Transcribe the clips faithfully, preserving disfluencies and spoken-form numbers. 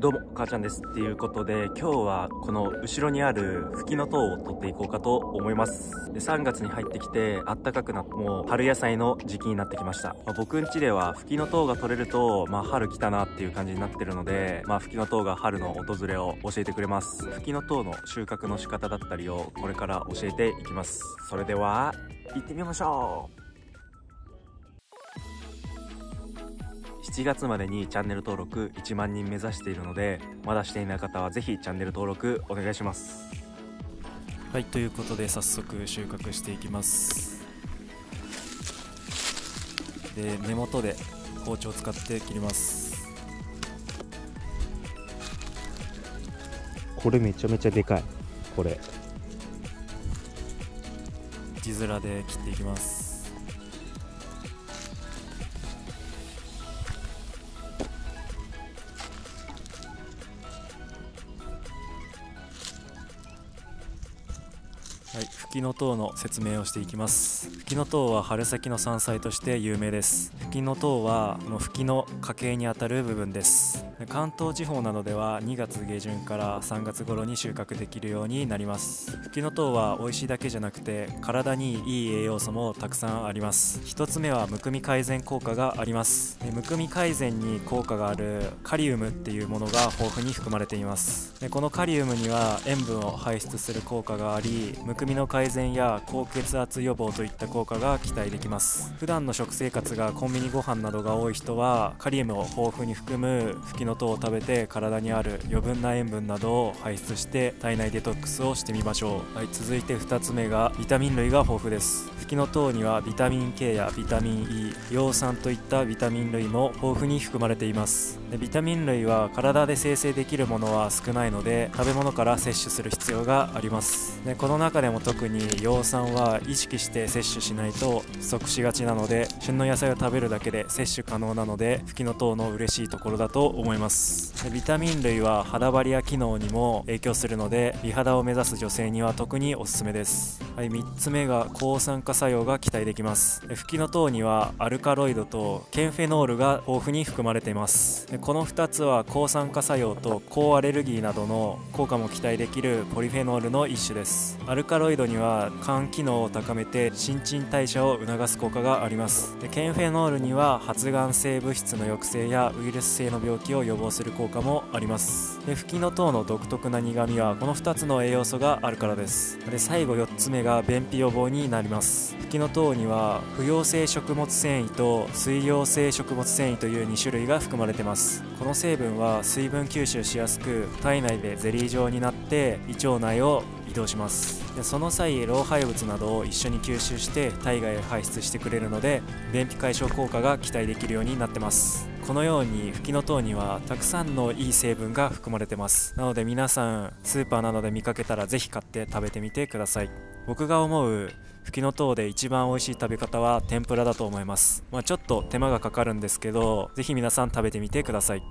どうも、母ちゃんです。っていうことで、今日はこの後ろにあるフキノトウを取っていこうかと思います。で、さんがつに入ってきて、暖かくなって、もう春野菜の時期になってきました。まあ、僕ん家ではフキノトウが取れると、まあ春来たなっていう感じになってるので、まあフキノトウが春の訪れを教えてくれます。フキノトウの収穫の仕方だったりをこれから教えていきます。それでは、行ってみましょう。しちがつまでにチャンネル登録いちまんにん目指しているので、まだしていない方はぜひチャンネル登録お願いします。 はい、ということで早速収穫していきます。で、根元で包丁を使って切ります。 これめちゃめちゃでかい。これ字面で切っていきます。はい、フキノトウの説明をしていきます。フキノトウは春先の山菜として有名です。フキノトウはこのフキの家系にあたる部分です。関東地方などではにがつげじゅんからさんがつ頃に収穫できるようになります。フキノトウは美味しいだけじゃなくて体にいい栄養素もたくさんあります。一つ目はむくみ改善効果があります。むくみ改善に効果があるカリウムっていうものが豊富に含まれています。でこのカリウムには塩分を排出する効果があり、むくみの改善や高血圧予防といった効果が期待できます。普段の食生活がコンビニご飯などが多い人はカリウムを豊富に含むフキノトウを食べて体にある余分な塩分などを排出して体内デトックスをしてみましょう。はい、続いてふたつめがビタミン類が豊富です。フキノトウにはビタミン K やビタミン E、葉酸といったビタミン類も豊富に含まれています。でビタミン類は体で生成できるものは少ないので食べ物から摂取する必要があります。でこの中でも特に葉酸は意識して摂取しないと不足しがちなので、旬の野菜を食べるだけで摂取可能なのでフキノトウの嬉しいところだと思います。でビタミン類は肌張りや機能にも影響するので、美肌を目指す女性には特におすすめです。はい、みっつめが抗酸化作用が期待できます。でフキノトウにはアルカロイドとケンフェノールが豊富に含まれています。でこのふたつは抗酸化作用と抗アレルギーなどの効果も期待できるポリフェノールの一種です。アルカロイドには肝機能を高めて新陳代謝を促す効果があります。でケンフェノールには発がん性物質の抑制やウイルス性の病気を予防する効果もあります。でフキノトウの独特な苦味はこのふたつの栄養素があるからです。で最後よっつめが便秘予防になります。フキノトウには不溶性食物繊維と水溶性食物繊維というにしゅるいが含まれています。この成分は水分吸収しやすく、体内でゼリー状になって胃腸内を移動します。でその際老廃物などを一緒に吸収して体外へ排出してくれるので、便秘解消効果が期待できるようになってます。このようにフキノトウにはたくさんのいい成分が含まれてます。なので皆さんスーパーなどで見かけたらぜひ買って食べてみてください。僕が思うフキノトウで一番美味しい食べ方は天ぷらだと思います。まあ、ちょっと手間がかかるんですけど、ぜひ皆さん食べてみてください。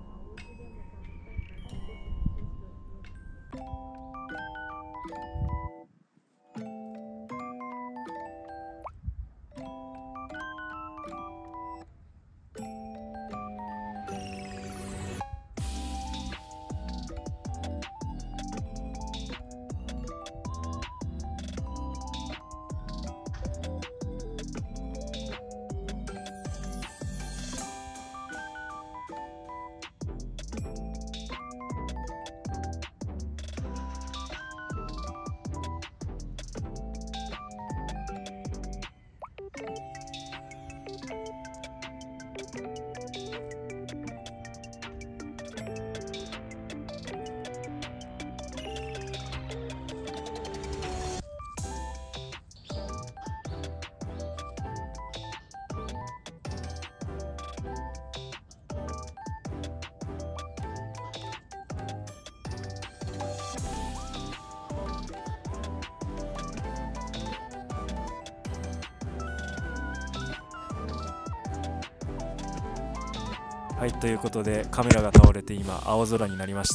はい、ということでカメラが倒れて今青空になりました。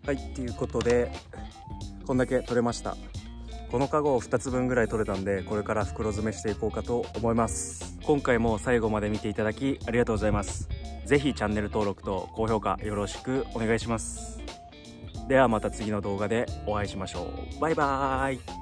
はい、っていうことでこんだけ取れました。このカゴをふたつぶんぐらい取れたんで、これから袋詰めしていこうかと思います。今回も最後まで見ていただきありがとうございます。ぜひチャンネル登録と高評価よろしくお願いします。ではまた次の動画でお会いしましょう。バイバーイ。